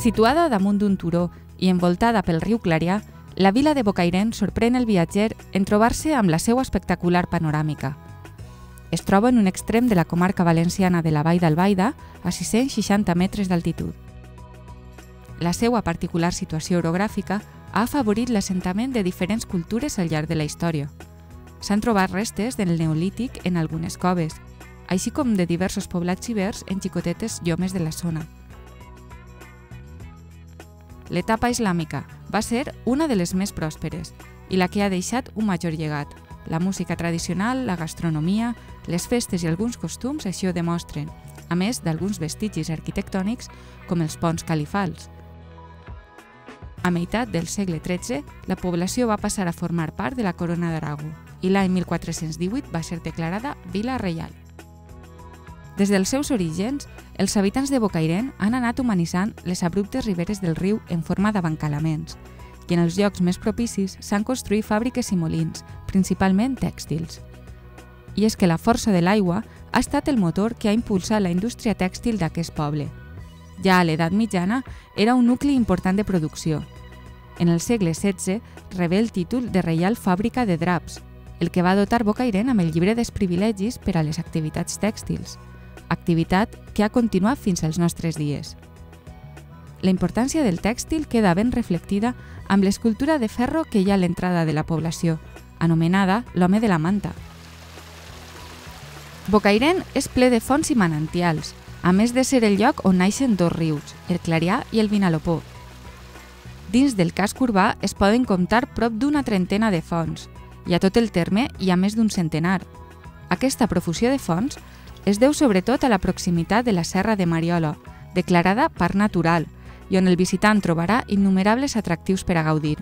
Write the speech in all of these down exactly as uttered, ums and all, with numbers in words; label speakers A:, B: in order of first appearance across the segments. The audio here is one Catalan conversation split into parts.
A: Situada damunt d'un turó i envoltada pel riu Clarià, la vila de Bocairent sorprèn el viatger en trobar-se amb la seva espectacular panoràmica. Es troba en un extrem de la comarca valenciana de la Vall d'Albaida, a sis-cents seixanta metres d'altitud. La seva particular situació orogràfica ha afavorit l'assentament de diferents cultures al llarg de la història. S'han trobat restes del Neolític en algunes coves, així com de diversos poblats ibers en xicotetes llomes de la zona. L'etapa islàmica va ser una de les més pròsperes i la que ha deixat un major llegat. La música tradicional, la gastronomia, les festes i alguns costums així ho demostren, a més d'alguns vestigis arquitectònics com els ponts califals. A meitat del segle tretze, la població va passar a formar part de la Corona d'Aragó i l'any mil quatre-cents divuit va ser declarada Vila Reial. Des dels seus orígens, els habitants de Bocairent han anat humanitzant les abruptes riberes del riu en forma d'abancalaments i en els llocs més propicis s'han construït fàbriques i molins, principalment tèxtils. I és que la força de l'aigua ha estat el motor que ha impulsat la indústria tèxtil d'aquest poble. Ja a l'edat mitjana era un nucli important de producció. En el segle setze rebé el títol de Reial Fàbrica de Draps, el que va dotar Bocairent amb el llibre dels privilegis per a les activitats tèxtils, activitat que ha continuat fins als nostres dies. La importància del tèxtil queda ben reflectida amb l'escultura de ferro que hi ha a l'entrada de la població, anomenada l'Home de la Manta. Bocairent és ple de fonts i manantials, a més de ser el lloc on naixen dos rius, el Clarià i el Vinalopó. Dins del casc urbà es poden comptar prop d'una trentena de fonts, i a tot el terme hi ha més d'un centenar. Aquesta profusió de fonts es deu sobretot a la proximitat de la Serra de Mariola, declarada Parc Natural, i on el visitant trobarà innumerables atractius per a gaudir.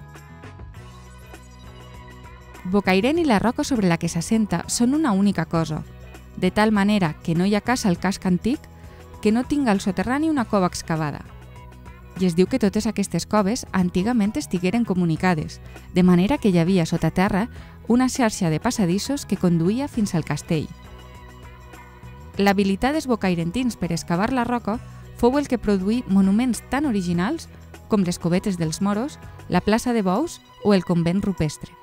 A: Bocairent i la roca sobre la que s'assenta són una única cosa, de tal manera que no hi ha casa al casc antic que no tinga al soterrani una cova excavada. I es diu que totes aquestes coves antigament estigueren comunicades, de manera que hi havia sota terra una xarxa de passadissos que conduïa fins al castell. L'habilitat dels bocairentins per excavar la roca fou el que produí monuments tan originals com les covetes dels moros, la plaça de Bous o el convent rupestre.